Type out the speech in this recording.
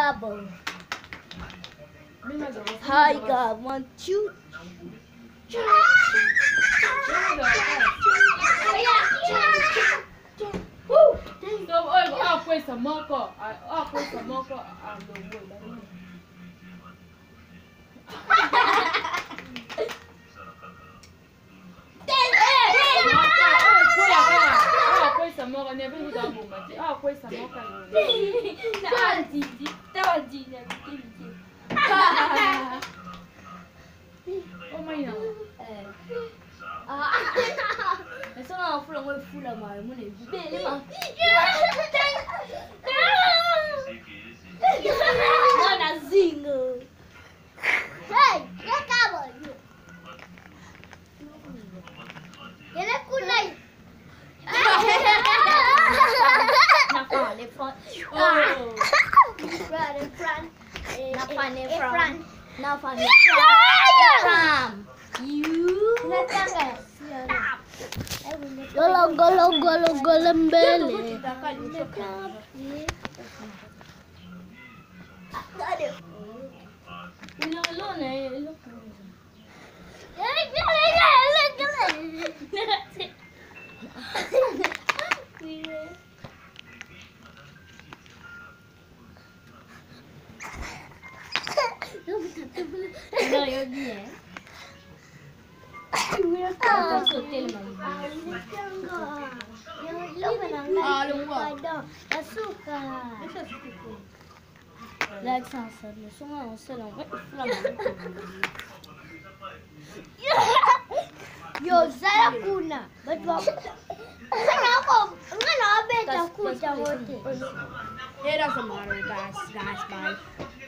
gabo. Hi, God. 1, 2. So, I'll play some more. I'll play some more. I'm the wood. Never would have moved. I'll play some more. Oh, my God. It's not full of my money. Mana zingo. Hey, get cover. Get a good night. Napa, the front. Oh, front, the front. Napa, the front. Napa, the front. You. Golong, golong, golong, golong, bele. Like sunset, someone said on what yo, Zara Kuna, but what? I'm gonna bet a kuta. It doesn't matter, guys. Bye.